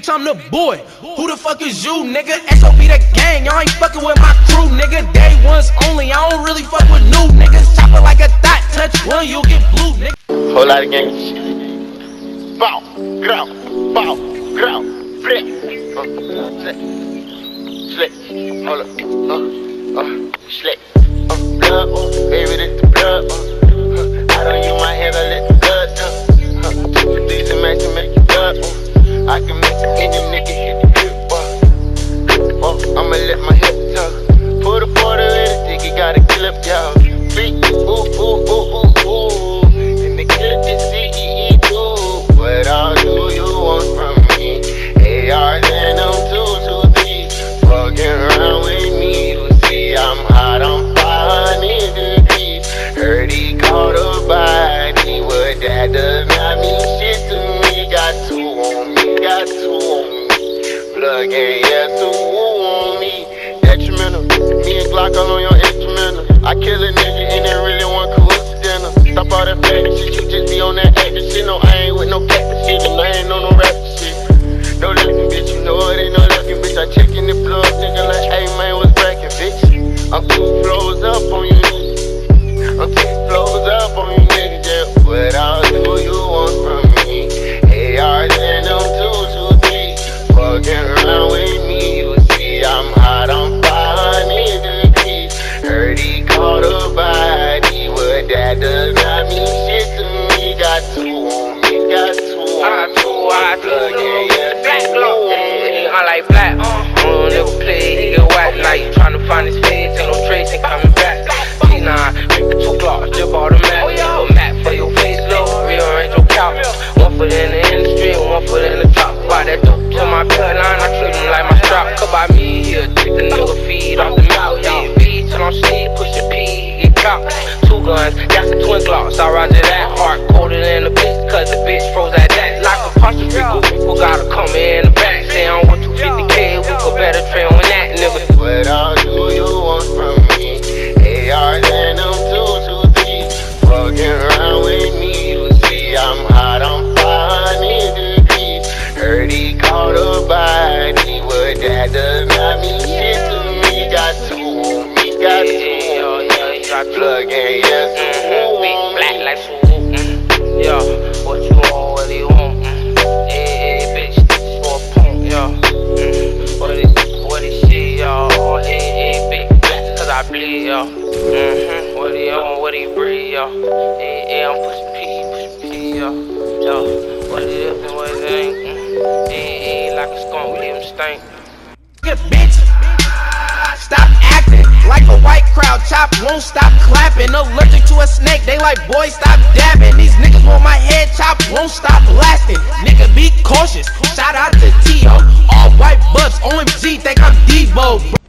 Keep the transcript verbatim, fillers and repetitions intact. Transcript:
bitch, I'm the boy. Who the fuck is you, nigga? S O B the gang, y'all ain't fucking with my crew, nigga. Day ones only, I don't really fuck with new niggas. Chop it like a thought, touch one, you'll get blue, nigga. Whole lot of gang shit. Bow, growl, bow, growl, flip, uh, slick, slick, hold up, uh, uh, slick, uh, blood, uh, baby, this the blood, uh, I don't use my hands, I let the blood, uh, uh, these and match and make you blood, uh, I can make any nigga hit the grip, uh, uh, I'ma let my hips tuck, put a quarter in the dick, you gotta clip, y'all, beat, ooh, ooh, ooh, ooh, ooh, and the killer just see you too, what all do you want from me, A Rs and them two, two, three, fucking around with me, you see I'm hot, I'm five hundred degrees, heard he caught a body, what that does not mean shit to me, got two on me, got two on me, plug in, yeah, two on me, detrimental, me and Glock all on your instrumental, I kill a nigga and it really one coincidental, stop all that fake shit, you just be on that acting shit, no, I ain't with no cat shit, and I ain't on no rap shit, no looking bitch, you know it ain't no looking bitch, I checkin' the plug, nigga like, hey man, what's crackin', bitch, I'm two flows up on you niggas, I'm two flows up on you niggas, yeah, what all do you want from me, A Rs and them two, two, three, fucking around with me, you see I'm hot, I'm five hundred degrees, heard he caught a body, what that does not mean shit to me, got two on me, got two on me, I plug in, yeah, black glow, I like black, I don't never play, he get whack, now you tryna find his face, ain't no trace, ain't coming back, T nine, make the two blocks, just bought a map, a map for your face, low, rearrange your couch, one foot in the industry, one foot in the top, buy that dope to my cut line, I treat him like my strap, cut by me, he'll take the nigga feed off the mouth, yeah, feed till I'm sleep, push the P, get caught, two guns, that's the twin glocks, I roger that, heart colder than a bitch, cause the bitch froze at that, like a apostrophe, people gotta come in the back, say I don't want two fifty K, we go better train on that, nigga. What all do you want from me? A Rs and them two, two, three, fucking around with me, you see I'm hot, I'm five hundred degrees, heard he caught a body, what that does not mean shit to me, got two on me, got two on me, plug in, yes, mm-hmm. Big black like swoop, mm-hmm. Yeah, what you want, what do you want, mm-hmm. Hey, hey, bitch, this is for a punk, yeah, mm-hmm. What is, what is shit, y'all, hey, hey, big black, cause I bleed, y'all, mm-hmm. What do you want, what do you breathe, y'all, hey, hey, I'm pushing P, pushing P, y'all, yo, what it is and what it ain't, mm-hmm. Hey, hey, like a skunk, we leave him stink. Bitch, stop acting like a white crowd, chop won't stop clapping, allergic to a snake, they like boy stop dabbing, these niggas want my head chop, won't stop blasting, nigga be cautious, shout out to T O, all white bucks, O M G think I'm Debo.